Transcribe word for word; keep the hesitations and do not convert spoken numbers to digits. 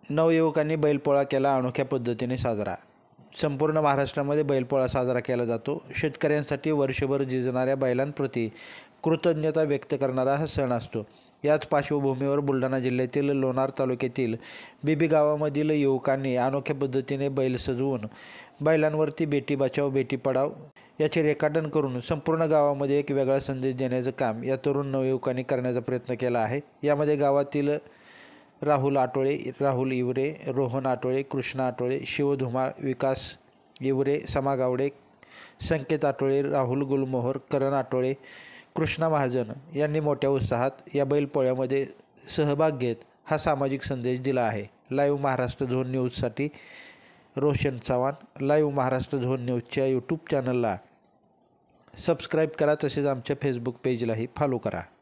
नवयुवकांनी बैलपोळा केला अनोख्या पद्धतीने साजरा. संपूर्ण महाराष्ट्रामध्ये बैलपोळा साजरा केला जातो. शेतकऱ्यांसाठी वर्षभर झिजणाऱ्या बैलांप्रती कृतज्ञता व्यक्त करणारा हा सण असतो. याच पार्श्वभूमीवर बुलढाणा जिल्ह्यातील लोणार तालुक्यातील बिबी गावामधील युवकांनी अनोख्या पद्धतीने बैल सजवून बैलांवरती बेटी बचाव बेटी पढाव याचे रेखाटन करून संपूर्ण गावामध्ये एक वेगळा संदेश देण्याचं काम या तरुण नवयुवकांनी करण्याचा प्रयत्न केला आहे. यामध्ये गावातील राहुल आटोळे, राहुल इवरे, रोहन आटोळे, कृष्णा आटोळे, शिव धुमाळ, विकास इवरे, समा गावडे, संकेत आटोळे, राहुल गुलमोहर, करण आटोळे, कृष्णा महाजन यांनी मोठ्या उत्साहात या बैलपोळ्यामध्ये सहभाग घेत हा सामाजिक संदेश दिला आहे. लाईव्ह महाराष्ट्र झोन न्यूजसाठी रोशन चव्हाण. लाईव्ह महाराष्ट्र झोन न्यूजच्या यूट्यूब चॅनलला सबस्क्राईब करा, तसेच आमच्या फेसबुक पेजलाही फॉलो करा.